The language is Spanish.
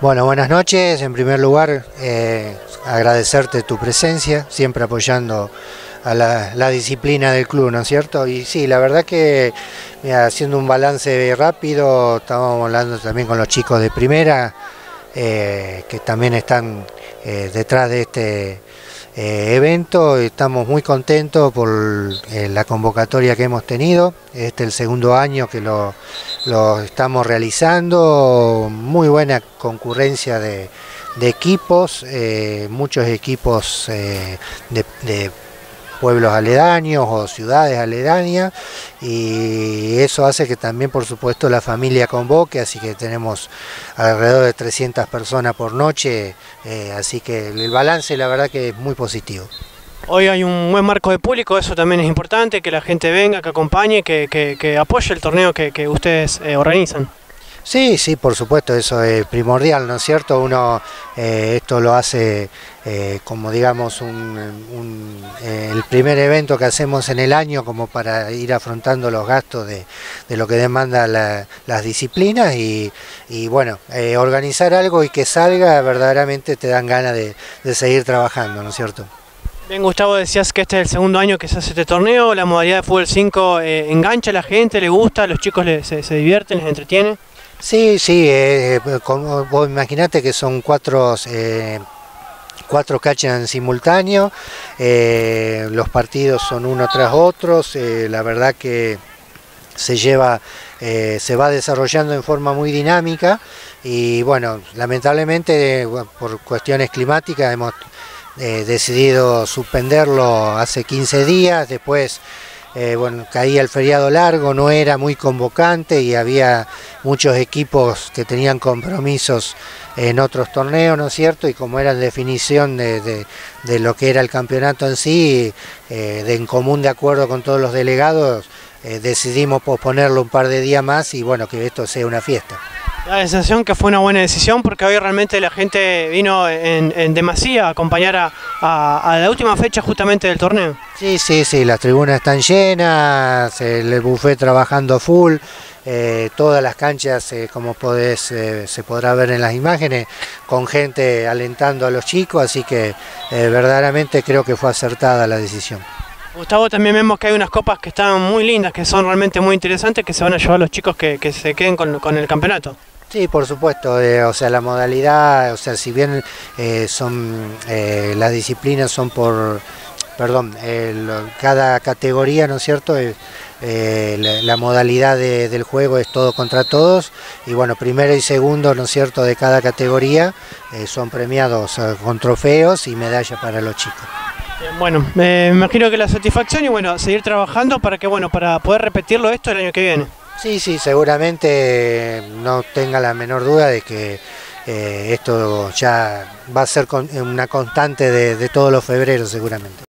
Bueno, buenas noches. En primer lugar, agradecerte tu presencia, siempre apoyando a la disciplina del club, ¿no es cierto? Y sí, la verdad que, mira, haciendo un balance rápido, estábamos hablando también con los chicos de primera, que también están detrás de este evento. Estamos muy contentos por la convocatoria que hemos tenido. Este es el segundo año que lo estamos realizando. Muy buena concurrencia de equipos, muchos equipos de pueblos aledaños o ciudades aledañas, y eso hace que también, por supuesto, la familia convoque, así que tenemos alrededor de 300 personas por noche, así que el balance la verdad que es muy positivo. Hoy hay un buen marco de público, eso también es importante, que la gente venga, que acompañe, que apoye el torneo que ustedes organizan. Sí, sí, por supuesto, eso es primordial, ¿no es cierto? Uno esto lo hace como digamos el primer evento que hacemos en el año, como para ir afrontando los gastos de lo que demanda las disciplinas, y bueno, organizar algo y que salga verdaderamente te dan ganas de seguir trabajando, ¿no es cierto? Bien, Gustavo, decías que este es el segundo año que se hace este torneo, la modalidad de fútbol 5 engancha a la gente, le gusta, los chicos se divierten, les entretiene. Sí, sí, como vos imaginate que son cuatro canchas en simultáneo, los partidos son uno tras otros, la verdad que se va desarrollando en forma muy dinámica, y bueno, lamentablemente por cuestiones climáticas hemos decidido suspenderlo hace 15 días, después bueno, caía el feriado largo, no era muy convocante y había muchos equipos que tenían compromisos en otros torneos, ¿no es cierto? Y como era definición de lo que era el campeonato en sí, en común de acuerdo con todos los delegados, decidimos posponerlo un par de días más y bueno, que esto sea una fiesta. La sensación que fue una buena decisión, porque hoy realmente la gente vino en demasía a acompañar a la última fecha justamente del torneo. Sí, sí, sí, las tribunas están llenas, el buffet trabajando full, todas las canchas, como se podrá ver en las imágenes, con gente alentando a los chicos, así que verdaderamente creo que fue acertada la decisión. Gustavo, también vemos que hay unas copas que están muy lindas, que son realmente muy interesantes, que se van a llevar los chicos que se queden con el campeonato. Sí, por supuesto, o sea, la modalidad, o sea, si bien las disciplinas son cada categoría, ¿no es cierto? La modalidad del juego es todo contra todos, y bueno, primero y segundo, ¿no es cierto?, de cada categoría son premiados con trofeos y medallas para los chicos. Bueno, me imagino que la satisfacción y bueno, seguir trabajando para poder repetirlo esto el año que viene. Sí, sí, seguramente no tenga la menor duda de que esto ya va a ser una constante de todos los febreros seguramente.